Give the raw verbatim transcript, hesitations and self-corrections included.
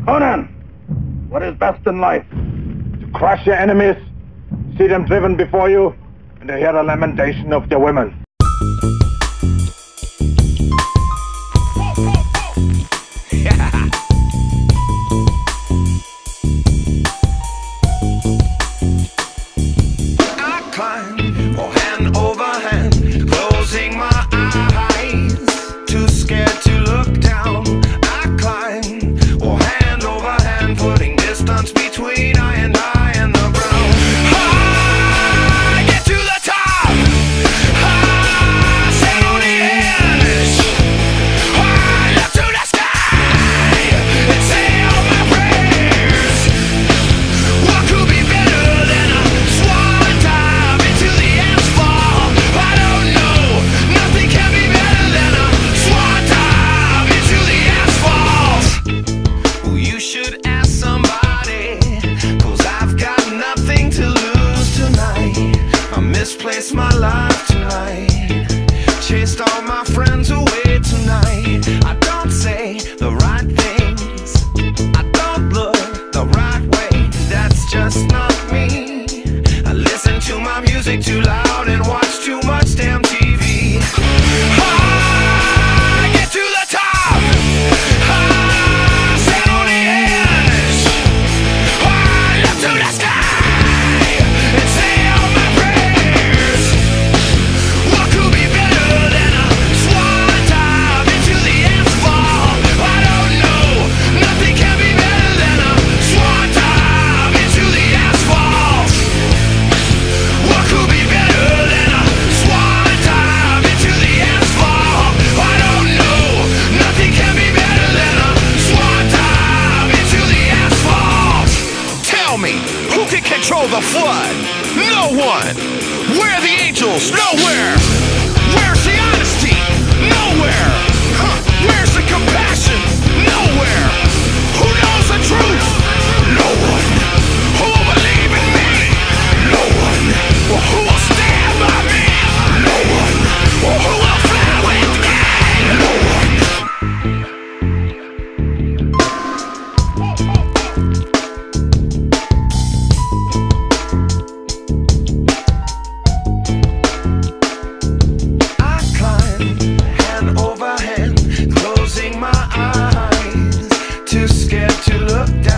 Conan, what is best in life? To crush your enemies, see them driven before you, and to hear the lamentation of their women. I climb, oh, hand over hand, closing my eyes, too scared to look down. I climb, oh, hand over hand, putting distance between I and I and the ground. I get to the top, I stand on the edge, I look to the sky and say all my prayers. What could be better than a swan dive into the asphalt? I don't know, nothing can be better than a swan dive into the asphalt. Well, you should ask somebody, cause I've got nothing to lose tonight. I misplaced my life tonight, chased all my friends away tonight. I don't say the right things, I don't look the right way, that's just not me. I listen to my music too loud and watch too much damn T V. I get to the top, I stand on the edge, I look to the sky and say all my prayers. What could be better than a swan dive into the asphalt? I don't know, nothing can be better than a swan dive into the asphalt. What could be better than a swan dive into the asphalt? I don't know, nothing can be better than a swan dive into the asphalt. Tell me, who can control the flood? No one. Where are the angels? Nowhere. Where's the honesty? Nowhere. Huh. Where's the compassion? Nowhere. Who knows the truth? No one. Who will believe in me? No one. Well, who will stand by me? No one. Well, who will fly with me? No one. I climb, hand over hand, closing my eyes, too scared to look down.